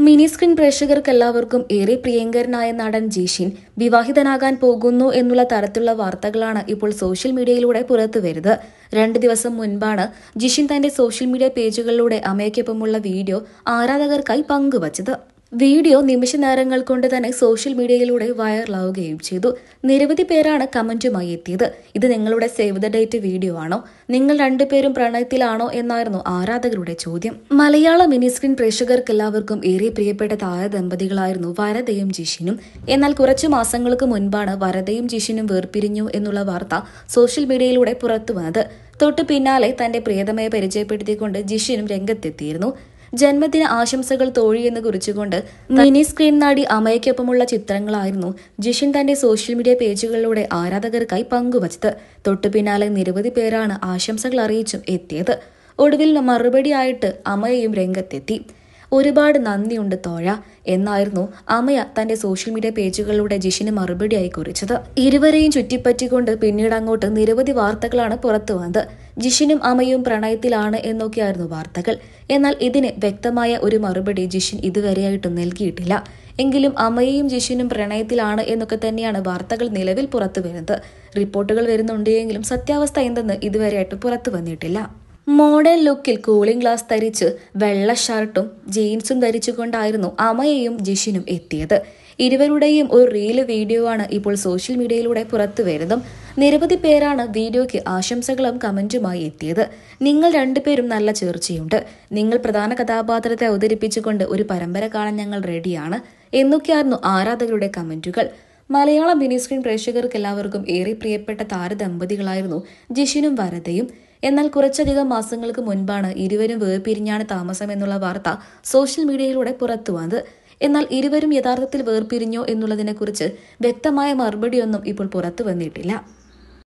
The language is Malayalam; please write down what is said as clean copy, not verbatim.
മിനി സ്ക്രീൻ പ്രേക്ഷകർക്കെല്ലാവർക്കും ഏറെ പ്രിയങ്കരനായ നടൻ ജിഷിൻ വിവാഹിതനാകാൻ പോകുന്നു എന്നുള്ള തരത്തിലുള്ള വാർത്തകളാണ് ഇപ്പോൾ സോഷ്യൽ മീഡിയയിലൂടെ പുറത്തുവരുന്നത്. 2 ദിവസം മുൻപാണ് ജിഷിൻ തന്റെ സോഷ്യൽ മീഡിയ പേജുകളിലൂടെ അമ്മയ്ക്കൊപ്പമുള്ള വീഡിയോ ആരാധകർക്കായി പങ്കുവച്ചത്. വീഡിയോ നിമിഷ നേരങ്ങൾ കൊണ്ട് തന്നെ സോഷ്യൽ മീഡിയയിലൂടെ വൈറലാവുകയും ചെയ്തു. നിരവധി പേരാണ് കമന്റുമായി എത്തിയത്. ഇത് നിങ്ങളുടെ സേവ് ദ ഡേറ്റ് വീഡിയോ ആണോ? നിങ്ങൾ രണ്ടുപേരും പ്രണയത്തിലാണോ എന്നായിരുന്നു ആരാധകരുടെ ചോദ്യം. മലയാള മിനി സ്ക്രീൻ പ്രേക്ഷകർക്കെല്ലാവർക്കും ഏറെ പ്രിയപ്പെട്ട താരദമ്പതികളായിരുന്നു വരദയും ജിഷിനും. എന്നാൽ കുറച്ചു മാസങ്ങൾക്ക് മുൻപാണ് വരദയും ജിഷിനും വേർപിരിഞ്ഞു എന്നുള്ള വാർത്ത സോഷ്യൽ മീഡിയയിലൂടെ പുറത്തുവന്നത്. തൊട്ടു പിന്നാലെ തന്റെ പ്രിയതമയെ പരിചയപ്പെടുത്തിക്കൊണ്ട് ജിഷിനും രംഗത്തെത്തിയിരുന്നു. ജന്മദിന ആശംസകൾ തോഴിയെന്ന് കുറിച്ചുകൊണ്ട് മിനി സ്ക്രീൻ നടി അമയ്ക്കൊപ്പമുള്ള ചിത്രങ്ങളായിരുന്നു ജിഷിൻ തന്റെ സോഷ്യൽ മീഡിയ പേജുകളിലൂടെ ആരാധകർക്കായി പങ്കുവച്ചത്. തൊട്ടു പിന്നാലെ നിരവധി പേരാണ് ആശംസകൾ അറിയിച്ചും എത്തിയത്. ഒടുവിൽ മറുപടിയായിട്ട് അമയയും രംഗത്തെത്തി. ഒരുപാട് നന്ദിയുണ്ട് തോഴ എന്നായിരുന്നു അമയ തന്റെ സോഷ്യൽ മീഡിയ പേജുകളിലൂടെ ജിഷിന് മറുപടിയായി കുറിച്ചത്. ഇരുവരെയും ചുറ്റിപ്പറ്റിക്കൊണ്ട് പിന്നീട് അങ്ങോട്ട് നിരവധി വാർത്തകളാണ് പുറത്തു വന്നത്. ജിഷിനും അമയും പ്രണയത്തിലാണ് എന്നൊക്കെയായിരുന്നു വാർത്തകൾ. എന്നാൽ ഇതിന് വ്യക്തമായ ഒരു മറുപടി ജിഷിൻ ഇതുവരെയായിട്ടും നൽകിയിട്ടില്ല. എങ്കിലും അമയയും ജിഷിനും പ്രണയത്തിലാണ് എന്നൊക്കെ തന്നെയാണ് വാർത്തകൾ നിലവിൽ പുറത്തു വരുന്നത്. റിപ്പോർട്ടുകൾ വരുന്നുണ്ടെങ്കിലും സത്യാവസ്ഥ എന്തെന്ന് ഇതുവരെയായിട്ട് പുറത്തു വന്നിട്ടില്ല. മോഡേൺ ലുക്കിൽ കൂളിംഗ് ഗ്ലാസ് ധരിച്ച് വെള്ള ഷർട്ടും ജീൻസും ധരിച്ചുകൊണ്ടായിരുന്നു അമയയും ജിഷിനും എത്തിയത്. ഇരുവരുടെയും ഒരു റീല് വീഡിയോ ആണ് ഇപ്പോൾ സോഷ്യൽ മീഡിയയിലൂടെ പുറത്തു വരുന്നതും. നിരവധി പേരാണ് വീഡിയോയ്ക്ക് ആശംസകളും കമന്റുമായി എത്തിയത്. നിങ്ങൾ രണ്ടുപേരും നല്ല ചേർച്ചയുണ്ട്. നിങ്ങൾ പ്രധാന കഥാപാത്രത്തെ അവതരിപ്പിച്ചുകൊണ്ട് ഒരു പരമ്പര കാണാൻ ഞങ്ങൾ റെഡിയാണ് എന്നൊക്കെയായിരുന്നു ആരാധകരുടെ കമന്റുകൾ. മലയാളം മിനി സ്ക്രീൻ പ്രേക്ഷകർക്കെല്ലാവർക്കും ഏറെ പ്രിയപ്പെട്ട താരദമ്പതികളായിരുന്നു ജിഷിനും വരദയും. എന്നാൽ കുറച്ചധികം മാസങ്ങൾക്ക് മുൻപാണ് ഇരുവരും വേർപിരിഞ്ഞാണ് താമസം എന്നുള്ള വാർത്ത സോഷ്യൽ മീഡിയയിലൂടെ പുറത്തു വന്നത്. എന്നാൽ ഇരുവരും യഥാർത്ഥത്തിൽ വേർപിരിഞ്ഞോ എന്നുള്ളതിനെക്കുറിച്ച് വ്യക്തമായ മറുപടിയൊന്നും ഇപ്പോൾ പുറത്തു വന്നിട്ടില്ല.